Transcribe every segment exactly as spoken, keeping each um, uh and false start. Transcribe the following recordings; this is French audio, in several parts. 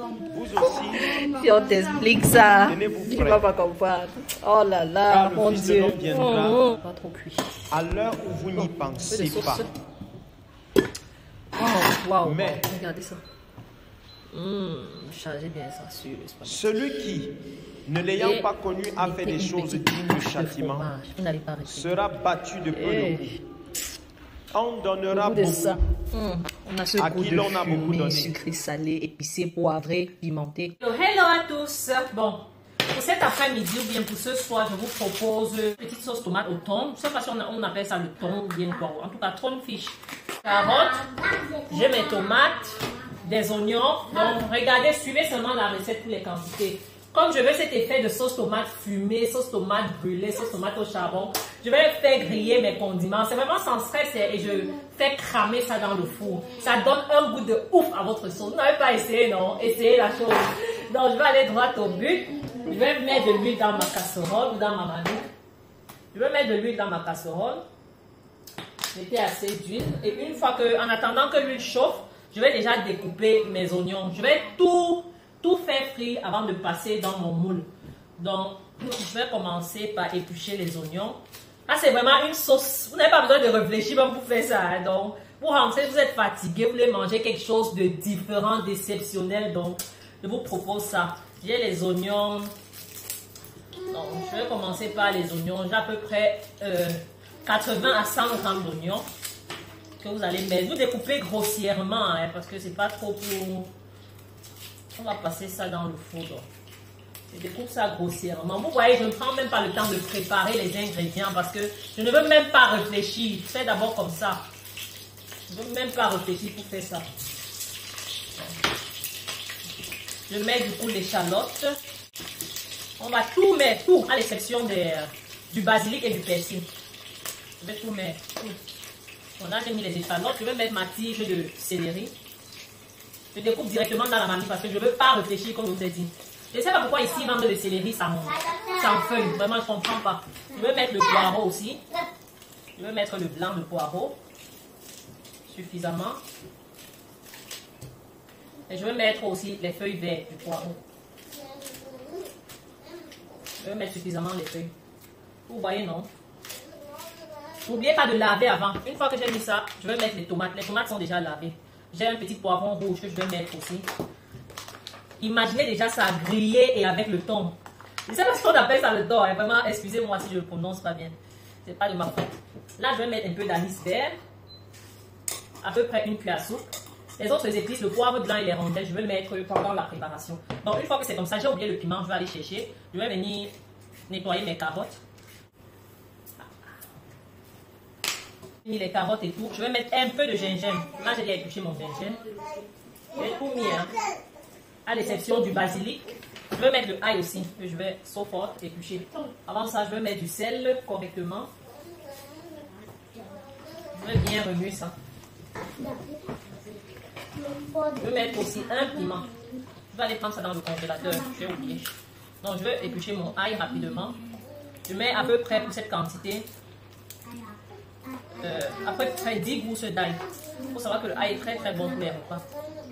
Vous aussi. Si on t'explique ça, Tenez-vous tu prêts. ne vas pas comprendre. Oh là là, Car le mon Fils de Dieu. l'homme viendra. Oh, pas trop cuit. À l'heure où vous n'y Un peu de pensez sauce. pas. Oh, waouh. Mais- Regardez ça. Hum, changez bien ça sur le spaghetti. Celui qui, ne l'ayant Et pas connu, a fait mettez des une choses petite dignes de touche de châtiment, fromage. Vous n'allez pas arrêter. sera battu de peu de Eh. goût. On Le donnera goût de beaucoup. ça. Hum, On a ce À goût qui de l'on a beaucoup fumé, donné. sucré, salé, épicé, poivré, pimenté. Hello, hello à tous. Bon, pour cet après-midi ou bien pour ce soir, je vous propose une petite sauce tomate au thon. Je ne sais pas si on, a- on appelle ça le thon ou bien quoi. En tout cas, thon fish. Carottes, j'ai mes tomates, des oignons. Donc, regardez, suivez seulement la recette pour les quantités. Comme je veux cet effet de sauce tomate fumée, sauce tomate brûlée, sauce tomate au charbon, je vais faire griller mes condiments. C'est vraiment sans stress et je fais cramer ça dans le four. Ça donne un goût de ouf à votre sauce. Vous n'avez pas essayé, non? Essayez la chose. Donc, je vais aller droit au but. Je vais mettre de l'huile dans ma casserole ou dans ma marmite. Je vais mettre de l'huile dans ma casserole. Mettez assez d'huile. Et une fois que, en attendant que l'huile chauffe, je vais déjà découper mes oignons. Je vais tout, tout faire frire avant de passer dans mon moule. Donc, je vais commencer par éplucher les oignons. Là, c'est vraiment une sauce. Vous n'avez pas besoin de réfléchir même pour faire ça. Hein. Donc, vous rentrez, vous êtes fatigué, vous voulez manger quelque chose de différent, d'exceptionnel. Donc, je vous propose ça. J'ai les oignons. Donc, je vais commencer par les oignons. J'ai à peu près euh, quatre-vingts à cent grammes d'oignons que vous allez mettre. Vous découpez grossièrement hein, parce que c'est pas trop pour... On va passer ça dans le four. Donc. Je découpe ça grossièrement. Vous voyez, je ne prends même pas le temps de préparer les ingrédients parce que je ne veux même pas réfléchir. Fais d'abord comme ça. Je ne veux même pas réfléchir pour faire ça. Je mets du coup l'échalote. On va tout mettre, tout, à l'exception des, du basilic et du persil. Je vais tout mettre. Tout. Bon, là, j'ai mis les échalotes. Je vais mettre ma tige de céleri. Je découpe directement dans la marmite parce que je ne veux pas réfléchir comme je vous ai dit. Je ne sais pas pourquoi ici, ils vendent le céleri, ça en feuille. Vraiment, je ne comprends pas. Je vais mettre le poireau aussi. Je vais mettre le blanc de poireau. Suffisamment. Et je vais mettre aussi les feuilles vertes du poireau. Je vais mettre suffisamment les feuilles. Vous voyez, non? N'oubliez pas de laver avant. Une fois que j'ai mis ça, je vais mettre les tomates. Les tomates sont déjà lavées. J'ai un petit poivron rouge que je vais mettre aussi. Imaginez déjà ça grillé et avec le thon. Je ne sais pas si on appelle ça le thon. Hein. Vraiment, excusez-moi si je ne le prononce pas bien. C'est pas de ma faute. Là, je vais mettre un peu d'anis vert. À peu près une cuillère à soupe. Les autres épices, le poivre blanc et les rondelles, je vais le mettre pendant la préparation. Donc, une fois que c'est comme ça, j'ai oublié le piment, je vais aller chercher. Je vais venir nettoyer mes carottes. J'ai mis les carottes et tout. Je vais mettre un peu de gingembre. Là, j'ai déjà épluché mon gingembre. J'ai tout mis, hein. À l'exception du basilic. Je vais mettre le ail aussi, que je vais so fort éplucher. Avant ça, je vais mettre du sel correctement. Je vais bien remuer ça. Je vais mettre aussi un piment. Je vais aller prendre ça dans le congélateur. J'ai oublié. Donc, je vais éplucher mon ail rapidement. Je mets à peu près pour cette quantité euh, à peu près dix gousses d'ail. Il faut savoir que l'ail est très très bon pour les repas.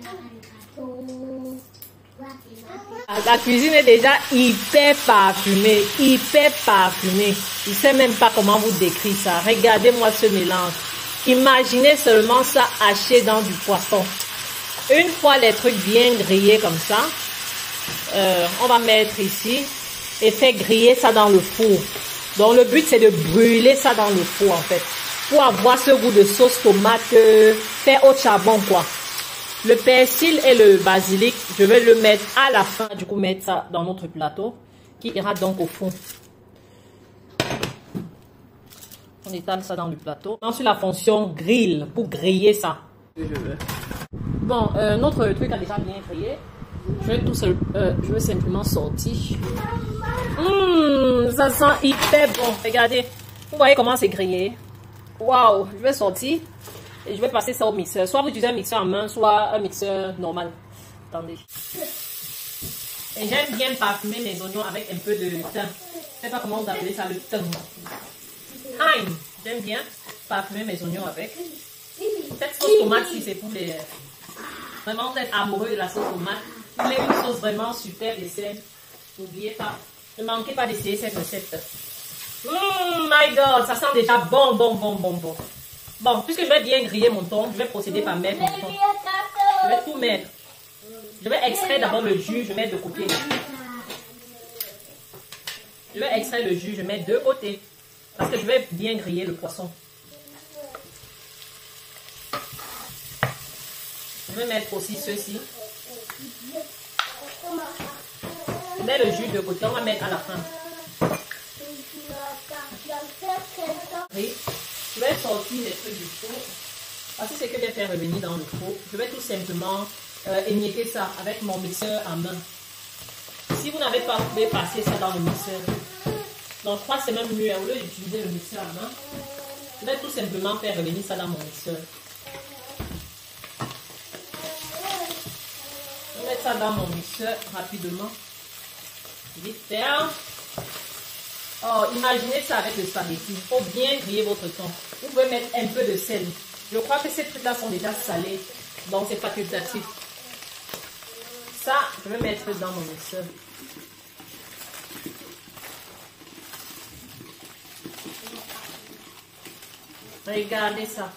La cuisine est déjà hyper parfumée, hyper parfumée. Je ne sais même pas comment vous décrire ça. Regardez-moi ce mélange. Imaginez seulement ça haché dans du poisson. Une fois les trucs bien grillés comme ça, euh, on va mettre ici et faire griller ça dans le four. Donc le but c'est de brûler ça dans le four en fait. Pour avoir ce goût de sauce tomate euh, fait au charbon quoi. Le persil et le basilic, je vais le mettre à la fin. Du coup, mettre ça dans notre plateau qui ira donc au fond. On étale ça dans le plateau. Ensuite, la fonction grill pour griller ça. Bon, euh, notre truc a déjà bien grillé. Je vais, tout seul, euh, je vais simplement sortir. Mmh, ça sent hyper bon. Regardez. Vous voyez comment c'est grillé. Waouh, je vais sortir. Et je vais passer ça au mixeur. Soit vous utilisez un mixeur en main, soit un mixeur normal. Attendez. Et j'aime bien parfumer mes oignons avec un peu de thym. Je ne sais pas comment vous appelez ça, le thym. Thyme. J'aime bien parfumer mes oignons avec. Cette sauce tomate, si c'est pour les... Vraiment, vous êtes amoureux de la sauce tomate. Mais une sauce vraiment super et saine. N'oubliez pas, ne manquez pas d'essayer cette recette. Mmh, my God, ça sent déjà bon, bon, bon, bon, bon. Bon, puisque je vais bien griller mon thon, je vais procéder par mettre mon thon. Je vais tout mettre. Je vais extraire d'abord le jus, je mets de côté. Je vais extraire le jus, je mets de côté. Parce que je vais bien griller le poisson. Je vais mettre aussi ceci. Je mets le jus de côté, on va mettre à la fin. Oui. Je vais sortir les trucs du four. Voici ce que je vais faire revenir dans le four. Je vais tout simplement euh, émietter ça avec mon mixeur à main. Si vous n'avez pas, vous pouvez passer ça dans le mixeur. Donc, je crois que c'est même mieux. Au lieu d'utiliser le mixeur à main, je vais tout simplement faire revenir ça dans mon mixeur. Je vais mettre ça dans mon mixeur rapidement. Vite faire. Oh, imaginez ça avec le spaghetti. Il faut bien griller votre thon. Vous pouvez mettre un peu de sel. Je crois que ces trucs-là sont déjà salés. Donc, c'est facultatif. Ça, je vais mettre dans mon mixeur. Regardez ça.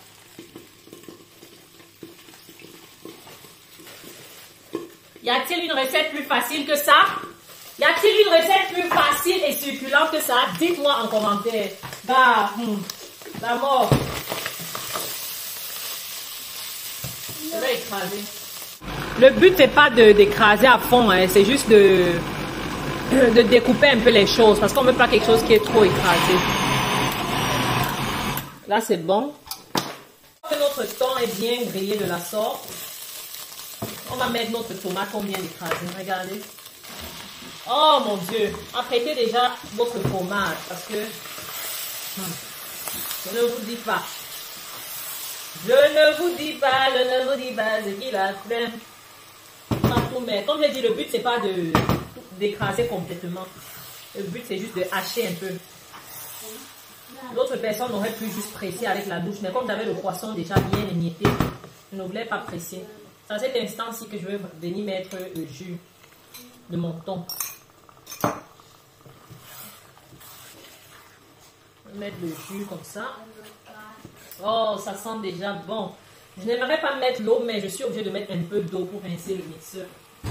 Y a-t-il une recette plus facile que ça? Y a-t-il une recette plus facile et succulente que ça? Dites-moi en commentaire. Bah, hmm, la mort. Je vais écraser. Le but, c'est pas d'écraser à fond, hein, c'est juste de, de découper un peu les choses parce qu'on ne veut pas quelque chose qui est trop écrasé. Là, c'est bon. Notre thon est bien grillé de la sorte. On va mettre notre tomate qu'on vient d'écraser. Regardez. Oh mon Dieu. Apprêtez déjà votre fromage parce que hmm, je ne vous dis pas. Je ne vous dis pas, je ne vous dis pas ce qu'il a fait. On va tout mettre. Comme je l'ai dit, le but c'est pas de d'écraser complètement. Le but c'est juste de hacher un peu. L'autre personne aurait pu juste presser avec la douche, mais comme j'avais le poisson déjà bien émietté, je ne voulais pas presser. C'est à cet instant-ci que je vais venir mettre le jus de mon thon. Je vais mettre le jus comme ça. Oh, ça sent déjà bon. Je n'aimerais pas mettre l'eau, mais je suis obligée de mettre un peu d'eau pour rincer le mixeur.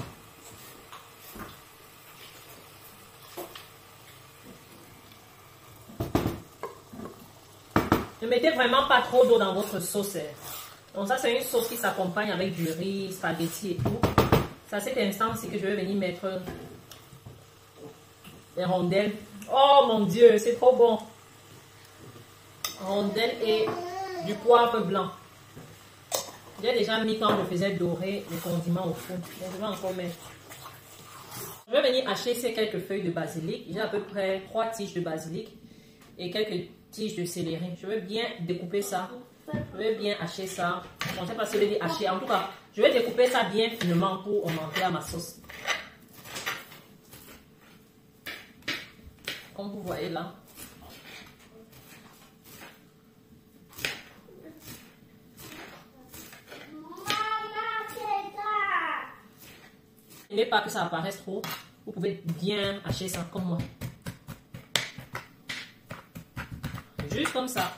Ne mettez vraiment pas trop d'eau dans votre sauce. Donc ça, c'est une sauce qui s'accompagne avec du riz, spaghetti et tout. C'est à cet instant-ci que je vais venir mettre les rondelles. Oh mon Dieu, c'est trop bon. Rondelles et du poivre blanc. J'ai déjà mis quand je faisais dorer les condiments au four. Donc je vais encore mettre. Je vais venir hacher ces quelques feuilles de basilic. J'ai à peu près trois tiges de basilic et quelques tiges de céleri. Je vais bien découper ça. Je vais bien hacher ça. Bon, je ne sais pas si je vais dire hacher. En tout cas, je vais découper ça bien finement pour augmenter à ma sauce. Comme vous voyez là. Il n'est pas que ça apparaisse trop. Vous pouvez bien hacher ça comme moi. Juste comme ça.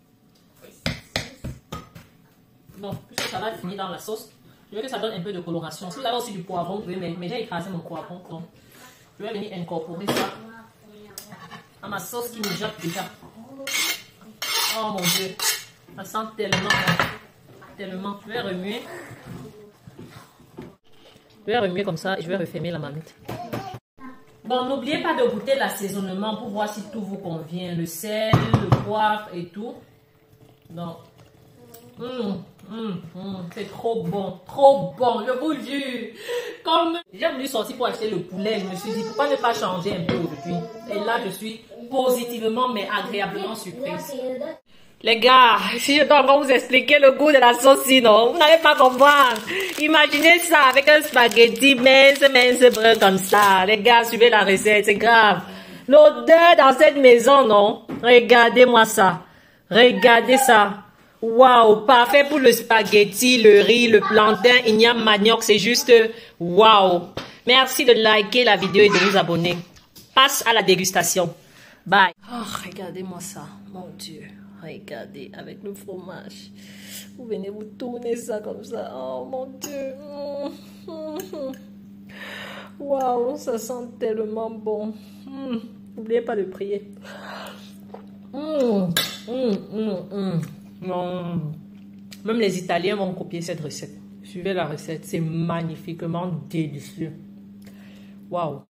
Bon, puisque ça va finir dans la sauce, je veux que ça donne un peu de coloration. Si vous avez aussi du poivron, vous pouvez mettre, mais j'ai écrasé mon poivron. Donc, je vais venir incorporer ça à ma sauce qui mijote déjà. Oh mon Dieu, ça sent tellement, tellement. Je vais remuer. Je vais remuer comme ça et je vais refermer la marmite. Bon, n'oubliez pas de goûter l'assaisonnement pour voir si tout vous convient. Le sel, le poivre et tout. Donc, Mmh, mmh, mmh, c'est trop bon, trop bon, je vous jure. Comme j'ai voulu sortir pour acheter le poulet, je me suis dit pourquoi ne pas changer un peu aujourd'hui. Et là, je suis positivement mais agréablement surprise. Les gars, si je dois encore vous expliquer le goût de la sauce, sinon vous n'allez pas comprendre. Imaginez ça avec un spaghetti mince, mince, brun comme ça. Les gars, suivez la recette, c'est grave. L'odeur dans cette maison, non? Regardez-moi ça. Regardez ça. Waouh, parfait pour le spaghetti, le riz, le plantain, igname, manioc, c'est juste Waouh! Merci de liker la vidéo et de vous abonner. Passe à la dégustation. Bye. Oh, regardez-moi ça. Mon Dieu. Regardez, avec le fromage. Vous venez vous tourner ça comme ça. Oh, mon Dieu. Waouh, ça sent tellement bon. N'oubliez pas de prier. Mmh, mmh, mmh, mmh. Non. Même les Italiens vont copier cette recette. Suivez la recette, c'est magnifiquement délicieux. Waouh.